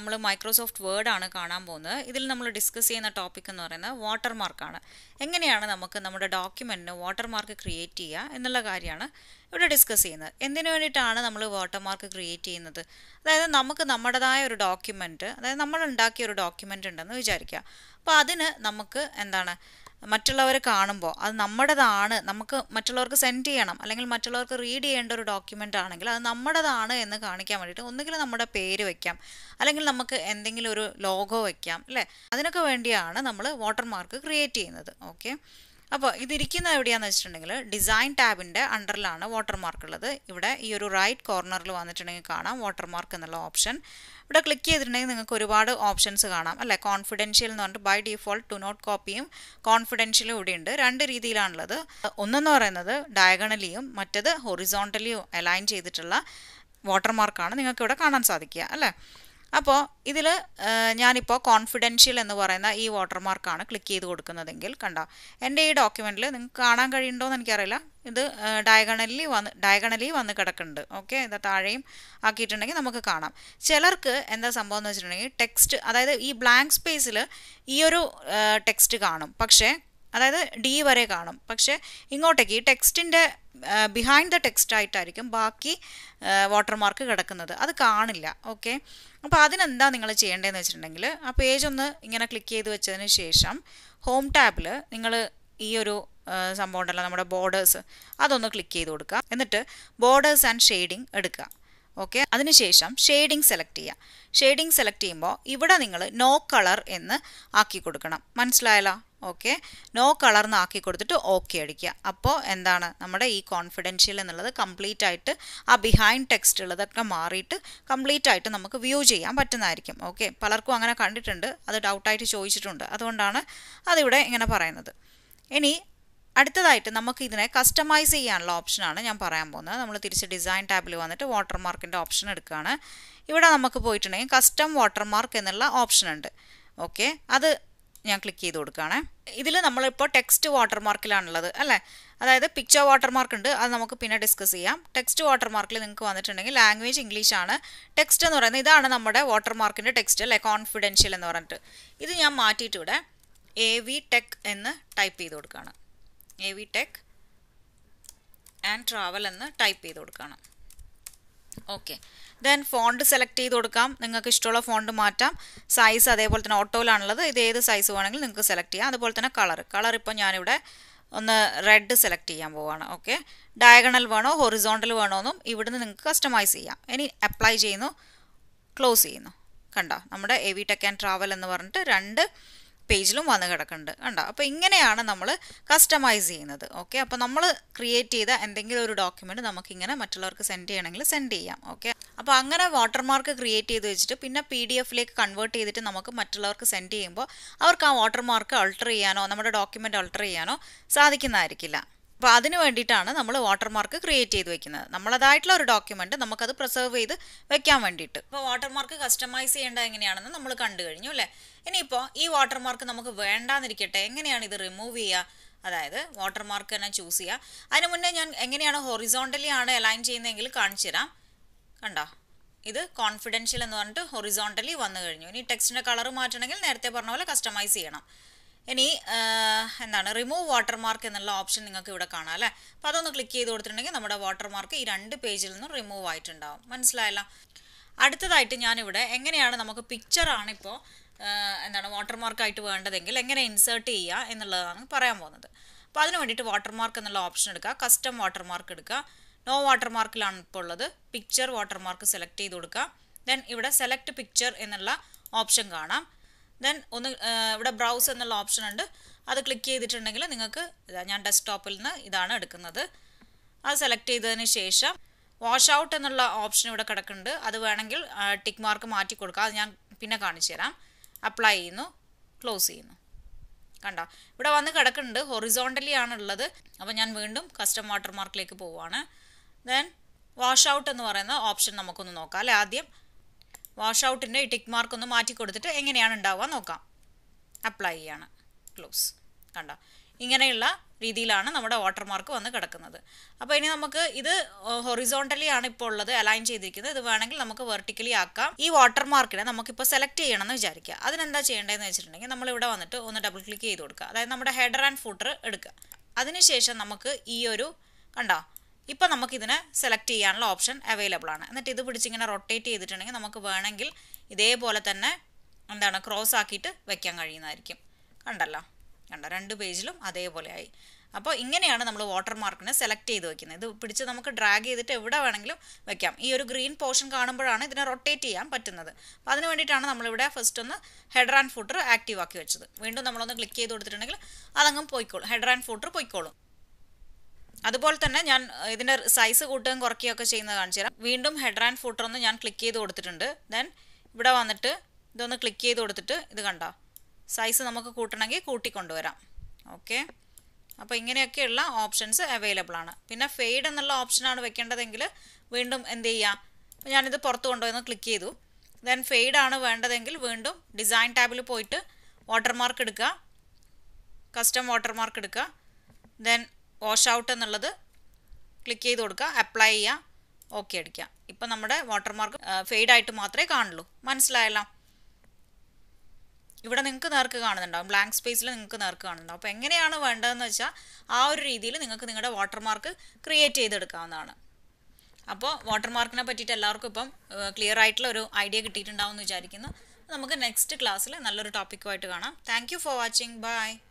നമ്മൾ Microsoft word ആണ് കാണാൻ പോകുന്നത്. ഇതിൽ നമ്മൾ ഡിസ്കസ് ചെയ്യുന്ന ടോപ്പിക് എന്ന് പറയുന്നത് വാട്ടർമാർക്കാണ്. എങ്ങനെയാണ് നമുക്ക് നമ്മുടെ ഡോക്യുമെൻറ്റിന് വാട്ടർമാർക്ക് ക്രിയേറ്റ് ചെയ്യുക എന്നുള്ള കാര്യമാണ് ഇവിടെ ഡിസ്കസ് ചെയ്യുന്നത്. എന്തിനു വേണ്ടിയിട്ടാണ് നമ്മൾ വാട്ടർമാർക്ക് ക്രിയേറ്റ് ചെയ്യുന്നത്? അതായത് നമുക്ക് നമ്മുടേതായ ഒരു ഡോക്യുമെൻറ്റ്, അതായത് നമ്മൾ ഉണ്ടാക്കിയ ഒരു ഡോക്യുമെൻ്റ് ഉണ്ടെന്ന് വിചാരിക്കുക. അപ്പോൾ അതിന് നമുക്ക് മറ്റുള്ളവർ കാണുമ്പോൾ അത് നമ്മുടേതാണ്, നമുക്ക് മറ്റുള്ളവർക്ക് സെൻഡ് ചെയ്യണം അല്ലെങ്കിൽ മറ്റുള്ളവർക്ക് റീഡ് ചെയ്യേണ്ട ഒരു ഡോക്യുമെൻ്റ് ആണെങ്കിൽ അത് നമ്മുടേതാണ് എന്ന് കാണിക്കാൻ വേണ്ടിയിട്ട് ഒന്നുകിൽ നമ്മുടെ പേര് വയ്ക്കാം, അല്ലെങ്കിൽ നമുക്ക് എന്തെങ്കിലും ഒരു ലോഗോ വയ്ക്കാം, അല്ലേ? അതിനൊക്കെ വേണ്ടിയാണ് നമ്മൾ വാട്ടർമാർക്ക് ക്രിയേറ്റ് ചെയ്യുന്നത്. ഓക്കെ, അപ്പോൾ ഇതിരിക്കുന്നത് എവിടെയാണെന്ന് വെച്ചിട്ടുണ്ടെങ്കിൽ ഡിസൈൻ ടാബിൻ്റെ അണ്ടറിലാണ് വാട്ടർമാർക്ക് ഉള്ളത്. ഇവിടെ ഈ ഒരു റൈറ്റ് കോർണറിൽ വന്നിട്ടുണ്ടെങ്കിൽ കാണാം വാട്ടർമാർക്ക് എന്നുള്ള ഓപ്ഷൻ. ഇവിടെ ക്ലിക്ക് ചെയ്തിട്ടുണ്ടെങ്കിൽ നിങ്ങൾക്ക് ഒരുപാട് ഓപ്ഷൻസ് കാണാം, അല്ലേ? കോൺഫിഡൻഷ്യൽ എന്ന് പറഞ്ഞിട്ട് ബൈ ഡിഫോൾട്ട് ടു നോട്ട് കോപ്പിയും കോൺഫിഡൻഷ്യലും ഇവിടെയുണ്ട്. രണ്ട് രീതിയിലാണുള്ളത്. ഒന്നെന്ന് പറയുന്നത് ഡയഗണലിയും മറ്റത് ഹൊറിസോണ്ടലിയും അലൈൻ ചെയ്തിട്ടുള്ള വാട്ടർമാർക്കാണ് നിങ്ങൾക്ക് ഇവിടെ കാണാൻ സാധിക്കുക, അല്ലേ? അപ്പോൾ ഇതിൽ ഞാനിപ്പോൾ കോൺഫിഡൻഷ്യൽ എന്ന് പറയുന്ന ഈ വാട്ടർമാർക്കാണ് ക്ലിക്ക് ചെയ്ത് കൊടുക്കുന്നതെങ്കിൽ കണ്ടോ, എൻ്റെ ഈ ഡോക്യുമെൻറ്റിൽ നിങ്ങൾക്ക് കാണാൻ കഴിയുന്നുണ്ടോ എന്ന് എനിക്കറിയില്ല. ഇത് ഡയഗണലി വന്ന് കിടക്കുന്നുണ്ട്. ഓക്കെ, ഇത് താഴെയും ആക്കിയിട്ടുണ്ടെങ്കിൽ നമുക്ക് കാണാം. ചിലർക്ക് എന്താ സംഭവം എന്ന് വെച്ചിട്ടുണ്ടെങ്കിൽ ടെക്സ്റ്റ്, അതായത് ഈ ബ്ലാങ്ക് സ്പേസിൽ ഈ ഒരു ടെക്സ്റ്റ് കാണും, പക്ഷേ അതായത് ഡി വരെ കാണും, പക്ഷേ ഇങ്ങോട്ടേക്ക് ഈ ടെക്സ്റ്റിൻ്റെ ബിഹൈൻഡ് ദ ടെക്സ്റ്റ് ആയിട്ടായിരിക്കും ബാക്കി വാട്ടർമാർക്ക് കിടക്കുന്നത്, അത് കാണില്ല. ഓക്കെ, അപ്പോൾ അതിനെന്താ നിങ്ങൾ ചെയ്യേണ്ടതെന്ന് വെച്ചിട്ടുണ്ടെങ്കിൽ ആ പേജ് ഒന്ന് ഇങ്ങനെ ക്ലിക്ക് ചെയ്ത് വെച്ചതിന് ശേഷം ഹോം ടാബിൽ നിങ്ങൾ ഈ ഒരു സംഭവം ഉണ്ടല്ലോ, നമ്മുടെ ബോർഡേഴ്സ്, അതൊന്ന് ക്ലിക്ക് ചെയ്ത് കൊടുക്കുക. എന്നിട്ട് ബോർഡേഴ്സ് ആൻഡ് ഷെയ്ഡിങ് എടുക്കുക. ഓക്കെ, അതിനുശേഷം ഷെയ്ഡിങ് സെലക്ട് ചെയ്യുക. ഷെയ്ഡിങ് സെലക്ട് ചെയ്യുമ്പോൾ ഇവിടെ നിങ്ങൾ നോ കളർ എന്ന് ആക്കി കൊടുക്കണം. മനസ്സിലായല്ലോ? ഓക്കെ, നോ കളർ എന്ന് ആക്കി കൊടുത്തിട്ട് ഓക്കെ അടിക്കുക. അപ്പോൾ എന്താണ്, നമ്മുടെ ഈ കോൺഫിഡൻഷ്യൽ എന്നുള്ളത് കംപ്ലീറ്റ് ആയിട്ട് ആ ബിഹൈൻഡ് ടെക്സ്റ്റ് ഉള്ളതൊക്കെ മാറിയിട്ട് കംപ്ലീറ്റ് ആയിട്ട് നമുക്ക് വ്യൂ ചെയ്യാൻ പറ്റുന്നതായിരിക്കും. ഓക്കെ, പലർക്കും അങ്ങനെ കണ്ടിട്ടുണ്ട്, അത് ഡൗട്ടായിട്ട് ചോദിച്ചിട്ടുണ്ട്, അതുകൊണ്ടാണ് അതിവിടെ ഇങ്ങനെ പറയുന്നത്. ഇനി അടുത്തതായിട്ട് നമുക്ക് ഇതിനെ കസ്റ്റമൈസ് ചെയ്യാനുള്ള ഓപ്ഷനാണ് ഞാൻ പറയാൻ പോകുന്നത്. നമ്മൾ തിരിച്ച് ഡിസൈൻ ടാബിൽ വന്നിട്ട് വാട്ടർമാർക്കിൻ്റെ ഓപ്ഷൻ എടുക്കുകയാണ്. ഇവിടെ നമുക്ക് പോയിട്ടുണ്ടെങ്കിൽ കസ്റ്റം വാട്ടർമാർക്ക് എന്നുള്ള ഓപ്ഷൻ ഉണ്ട്. ഓക്കെ, അത് ഞാൻ ക്ലിക്ക് ചെയ്ത് കൊടുക്കുകയാണ്. ഇതിൽ നമ്മളിപ്പോൾ ടെക്സ്റ്റ് വാട്ടർമാർക്കിലാണുള്ളത്, അല്ലേ? അതായത് പിക്ചർ വാട്ടർമാർക്ക് ഉണ്ട്, അത് നമുക്ക് പിന്നെ ഡിസ്കസ് ചെയ്യാം. ടെക്സ്റ്റ് വാട്ടർമാർക്കിൽ നിങ്ങൾക്ക് വന്നിട്ടുണ്ടെങ്കിൽ ലാംഗ്വേജ് ഇംഗ്ലീഷാണ്. ടെക്സ്റ്റ് എന്ന് പറയുന്നത് ഇതാണ് നമ്മുടെ വാട്ടർമാർക്കിൻ്റെ ടെക്സ്റ്റ്, അല്ലേ? കോൺഫിഡൻഷ്യൽ എന്ന് പറഞ്ഞിട്ട് ഇത് ഞാൻ മാറ്റിയിട്ട് ഇവിടെ AV ടെക് എന്ന് ടൈപ്പ് ചെയ്ത് കൊടുക്കുകയാണ്. AV ടെക് ആൻഡ് ട്രാവൽ എന്ന് ടൈപ്പ് ചെയ്ത് കൊടുക്കുകയാണ്. ഓക്കെ, ദെൻ ഫോണ്ട് സെലക്ട് ചെയ്ത് കൊടുക്കാം. നിങ്ങൾക്ക് ഇഷ്ടമുള്ള ഫോണ്ട് മാറ്റാം. സൈസ് അതേപോലെ തന്നെ ഓട്ടോയിലാണുള്ളത്, ഇത് ഏത് സൈസ് വേണമെങ്കിലും നിങ്ങൾക്ക് സെലക്ട് ചെയ്യാം. അതുപോലെ തന്നെ കളർ ഇപ്പോൾ ഞാനിവിടെ ഒന്ന് റെഡ് സെലക്ട് ചെയ്യാൻ പോവുകയാണ്. ഓക്കെ, ഡയഗണൽ വേണോ ഹൊറിസോണ്ടൽ വേണോ എന്നും ഇവിടുന്ന് നിങ്ങൾക്ക് കസ്റ്റമൈസ് ചെയ്യാം. ഇനി അപ്ലൈ ചെയ്യുന്നു, ക്ലോസ് ചെയ്യുന്നു. കണ്ടോ, നമ്മുടെ AV ടെക് ആൻഡ് ട്രാവൽ എന്ന് പറഞ്ഞിട്ട് രണ്ട് പേജിലും വന്ന് കിടക്കുന്നുണ്ട്, കണ്ടോ? അപ്പോൾ ഇങ്ങനെയാണ് നമ്മൾ കസ്റ്റമൈസ് ചെയ്യുന്നത്. ഓക്കെ, അപ്പോൾ നമ്മൾ ക്രിയേറ്റ് ചെയ്ത എന്തെങ്കിലും ഒരു ഡോക്യുമെൻറ്റ് നമുക്കിങ്ങനെ മറ്റുള്ളവർക്ക് സെൻഡ് ചെയ്യണമെങ്കിൽ സെൻഡ് ചെയ്യാം. ഓക്കെ, അപ്പോൾ അങ്ങനെ വാട്ടർമാർക്ക് ക്രിയേറ്റ് ചെയ്ത് വെച്ചിട്ട് പിന്നെ PDF-ലേക്ക് കൺവേർട്ട് ചെയ്തിട്ട് നമുക്ക് മറ്റുള്ളവർക്ക് സെൻഡ് ചെയ്യുമ്പോൾ അവർക്ക് ആ വാട്ടർമാർക്ക് അൾട്ടർ ചെയ്യാനോ നമ്മുടെ ഡോക്യുമെൻറ്റ് അൾട്ടർ ചെയ്യാനോ സാധിക്കുന്നതായിരിക്കില്ല. അപ്പോൾ അതിന് വേണ്ടിയിട്ടാണ് നമ്മൾ വാട്ടർമാർക്ക് ക്രിയേറ്റ് ചെയ്ത് വെക്കുന്നത്. നമ്മളതായിട്ടുള്ള ഒരു ഡോക്യുമെൻറ്റ് നമുക്കത് പ്രിസർവ് ചെയ്ത് വെക്കാൻ വേണ്ടിയിട്ട്. അപ്പോൾ വാട്ടർമാർക്ക് കസ്റ്റമൈസ് ചെയ്യേണ്ടത് എങ്ങനെയാണെന്ന് നമ്മൾ കണ്ടു കഴിഞ്ഞു, അല്ലേ? ഇനിയിപ്പോൾ ഈ വാട്ടർമാർക്ക് നമുക്ക് വേണ്ടാന്നിരിക്കട്ടെ, എങ്ങനെയാണ് ഇത് റിമൂവ് ചെയ്യുക? അതായത് വാട്ടർമാർക്ക് തന്നെ ചൂസ് ചെയ്യുക. അതിന് മുന്നേ ഞാൻ എങ്ങനെയാണ് ഹൊറിസോണ്ടലി ആണ് അലൈൻ ചെയ്യുന്നതെങ്കിൽ കാണിച്ചു തരാം. കണ്ടോ, ഇത് കോൺഫിഡൻഷ്യൽ എന്ന് പറഞ്ഞിട്ട് ഹൊറിസോണ്ടലി വന്നു കഴിഞ്ഞു. ഇനി ടെക്സ്റ്റിൻ്റെ കളർ മാറ്റണമെങ്കിൽ നേരത്തെ പറഞ്ഞ പോലെ കസ്റ്റമൈസ് ചെയ്യണം. ഇനി എന്താണ് റിമൂവ് വാട്ടർമാർക്ക് എന്നുള്ള ഓപ്ഷൻ നിങ്ങൾക്ക് ഇവിടെ കാണാം, അല്ലേ? അപ്പോൾ അതൊന്ന് ക്ലിക്ക് ചെയ്ത് കൊടുത്തിട്ടുണ്ടെങ്കിൽ നമ്മുടെ വാട്ടർമാർക്ക് ഈ രണ്ട് പേജിൽ നിന്നും റിമൂവ് ആയിട്ടുണ്ടാവും. മനസ്സിലായല്ലോ? അടുത്തതായിട്ട് ഞാനിവിടെ എങ്ങനെയാണ് നമുക്ക് പിക്ചറാണ് ഇപ്പോൾ എന്താണ് വാട്ടർമാർക്കായിട്ട് വേണ്ടതെങ്കിൽ എങ്ങനെ ഇൻസേർട്ട് ചെയ്യുക എന്നുള്ളതാണ് പറയാൻ പോകുന്നത്. അപ്പോൾ അതിന് വേണ്ടിയിട്ട് വാട്ടർമാർക്ക് എന്നുള്ള ഓപ്ഷൻ എടുക്കുക, കസ്റ്റം വാട്ടർമാർക്ക് എടുക്കുക. നോ വാട്ടർമാർക്കിലാണ് ഇപ്പോൾ ഉള്ളത്. പിക്ചർ വാട്ടർമാർക്ക് സെലക്ട് ചെയ്ത് കൊടുക്കുക. ദെൻ ഇവിടെ സെലക്ട് പിക്ചർ എന്നുള്ള ഓപ്ഷൻ കാണാം. ദെൻ ഒന്ന് ഇവിടെ ബ്രൗസ് എന്നുള്ള ഓപ്ഷൻ ഉണ്ട്, അത് ക്ലിക്ക് ചെയ്തിട്ടുണ്ടെങ്കിൽ നിങ്ങൾക്ക് ഞാൻ ഡെസ്ക്ടോപ്പിൽ നിന്ന് ഇതാണ് എടുക്കുന്നത്. അത് സെലക്ട് ചെയ്തതിന് ശേഷം വാഷ് ഔട്ട് എന്നുള്ള ഓപ്ഷൻ ഇവിടെ കിടക്കുന്നുണ്ട്, അത് വേണമെങ്കിൽ ടിക്ക് മാർക്ക് മാറ്റി കൊടുക്കുക, അത് ഞാൻ പിന്നെ കാണിച്ചു തരാം. അപ്ലൈ ചെയ്യുന്നു, ക്ലോസ് ചെയ്യുന്നു. കണ്ടോ, ഇവിടെ വന്ന് കിടക്കുന്നുണ്ട്, ഹൊറിസോണ്ടലി ആണുള്ളത്. അപ്പോൾ ഞാൻ വീണ്ടും കസ്റ്റം വാട്ടർമാർക്കിലേക്ക് പോവുകയാണ്. ദെൻ വാഷ് ഔട്ട് എന്ന് പറയുന്ന ഓപ്ഷൻ നമുക്കൊന്ന് നോക്കാം, അല്ലേ? ആദ്യം വാഷ് ഔട്ടിൻ്റെ ഈ ടിക്ക് മാർക്ക് ഒന്ന് മാറ്റി കൊടുത്തിട്ട് എങ്ങനെയാണ് ഉണ്ടാവുക നോക്കാം. അപ്ലൈ ചെയ്യാണ്, ക്ലോസ്. കണ്ടോ, ഇങ്ങനെയുള്ള രീതിയിലാണ് നമ്മുടെ വാട്ടർമാർക്ക് വന്ന് കിടക്കുന്നത്. അപ്പോൾ ഇനി നമുക്ക് ഇത് ഹൊറിസോണ്ടലി ആണ് ഇപ്പോൾ ഉള്ളത്, അലൈൻ ചെയ്തിരിക്കുന്നത്. ഇത് വേണമെങ്കിൽ നമുക്ക് വെർട്ടിക്കലി ആക്കാം. ഈ വാട്ടർമാർക്കിനെ നമുക്കിപ്പോൾ സെലക്ട് ചെയ്യണമെന്ന് വിചാരിക്കുക. അതിനെന്താ ചെയ്യേണ്ടതെന്ന് വെച്ചിട്ടുണ്ടെങ്കിൽ നമ്മളിവിടെ വന്നിട്ട് ഒന്ന് ഡബിൾ ക്ലിക്ക് ചെയ്ത് കൊടുക്കുക. അതായത് നമ്മുടെ ഹെഡർ ആൻഡ് ഫൂട്ടർ എടുക്കുക. അതിനുശേഷം നമുക്ക് ഈ ഒരു കണ്ടോ, ഇപ്പോൾ നമുക്കിതിനെ സെലക്ട് ചെയ്യാനുള്ള ഓപ്ഷൻ അവൈലബിൾ ആണ്. എന്നിട്ട് ഇത് പിടിച്ചിങ്ങനെ റൊട്ടേറ്റ് ചെയ്തിട്ടുണ്ടെങ്കിൽ നമുക്ക് വേണമെങ്കിൽ ഇതേപോലെ തന്നെ എന്താണ് ക്രോസ് ആക്കിയിട്ട് വെക്കാൻ കഴിയുന്നതായിരിക്കും. കണ്ടല്ലോ, കണ്ടോ, 2 പേജിലും അതേപോലെ ആയി. അപ്പോൾ ഇങ്ങനെയാണ് നമ്മൾ വാട്ടർമാർക്കിനെ സെലക്ട് ചെയ്ത് വെക്കുന്നത്. ഇത് പിടിച്ച് നമുക്ക് ഡ്രാഗ് ചെയ്തിട്ട് എവിടെ വേണമെങ്കിലും വെക്കാം. ഈ ഒരു ഗ്രീൻ പോർഷൻ കാണുമ്പോഴാണ് ഇതിനെ റൊട്ടേറ്റ് ചെയ്യാൻ പറ്റുന്നത്. അപ്പോൾ അതിന് വേണ്ടിയിട്ടാണ് നമ്മളിവിടെ ഫസ്റ്റ് ഒന്ന് ഹെഡർ ആൻഡ് ഫൂട്ടർ ആക്റ്റീവ് ആക്കി വെച്ചത്. വീണ്ടും നമ്മളൊന്ന് ക്ലിക്ക് ചെയ്ത് കൊടുത്തിട്ടുണ്ടെങ്കിൽ അതങ്ങും പോയിക്കോളും, ഹെഡർ ആൻഡ് ഫൂട്ടർ പോയിക്കോളും. അതുപോലെ തന്നെ ഞാൻ ഇതിൻ്റെ സൈസ് കൂട്ടുകയും കുറയ്ക്കുകയൊക്കെ ചെയ്യുന്നത് കാണിച്ചു തരാം. വീണ്ടും ഹെഡർ ആൻഡ് ഫൂട്ടർ ഒന്ന് ഞാൻ ക്ലിക്ക് ചെയ്ത് കൊടുത്തിട്ടുണ്ട്. ദെൻ ഇവിടെ വന്നിട്ട് ഇതൊന്ന് ക്ലിക്ക് ചെയ്ത് കൊടുത്തിട്ട് ഇത് കണ്ടോ, സൈസ് നമുക്ക് കൂട്ടണമെങ്കിൽ കൂട്ടിക്കൊണ്ടുവരാം. ഓക്കെ, അപ്പോൾ ഇങ്ങനെയൊക്കെയുള്ള ഓപ്ഷൻസ് അവൈലബിൾ ആണ്. പിന്നെ ഫെയ്ഡ് എന്നുള്ള ഓപ്ഷനാണ് വെക്കേണ്ടതെങ്കിൽ വീണ്ടും എന്ത് ചെയ്യുക, അപ്പോൾ ഞാനിത് പുറത്ത് കൊണ്ടുപോയി ക്ലിക്ക് ചെയ്തു. ദെൻ ഫെയ്ഡ് ആണ് വേണ്ടതെങ്കിൽ വീണ്ടും ഡിസൈൻ ടാബിൽ പോയിട്ട് വാട്ടർമാർക്ക് എടുക്കുക, കസ്റ്റം വാട്ടർമാർക്ക് എടുക്കുക. ദെൻ വാഷ് ഔട്ട് എന്നുള്ളത് ക്ലിക്ക് ചെയ്ത് കൊടുക്കുക, അപ്ലൈ ചെയ്യുക, ഓക്കെ അടിക്കുക. ഇപ്പം നമ്മുടെ വാട്ടർമാർക്ക് ഫെയ്ഡായിട്ട് മാത്രമേ കാണുള്ളൂ. മനസ്സിലായല്ലോ? ഇവിടെ നിങ്ങൾക്ക് നേർക്ക് കാണുന്നുണ്ടാവും, ബ്ലാങ്ക് സ്പേസിൽ നിങ്ങൾക്ക് നേർക്ക് കാണുന്നുണ്ടാവും. അപ്പോൾ എങ്ങനെയാണ് വേണ്ടതെന്ന് വെച്ചാൽ ആ ഒരു രീതിയിൽ നിങ്ങൾക്ക് നിങ്ങളുടെ വാട്ടർമാർക്ക് ക്രിയേറ്റ് ചെയ്തെടുക്കാവുന്നതാണ്. അപ്പോൾ വാട്ടർമാർക്കിനെ പറ്റിയിട്ട് എല്ലാവർക്കും ഇപ്പം ക്ലിയർ ആയിട്ടുള്ള ഒരു ഐഡിയ കിട്ടിയിട്ടുണ്ടാവും എന്ന് വിചാരിക്കുന്നു. നമുക്ക് നെക്സ്റ്റ് ക്ലാസ്സിൽ നല്ലൊരു ടോപ്പിക്കുമായിട്ട് കാണാം. Thank you for watching. By.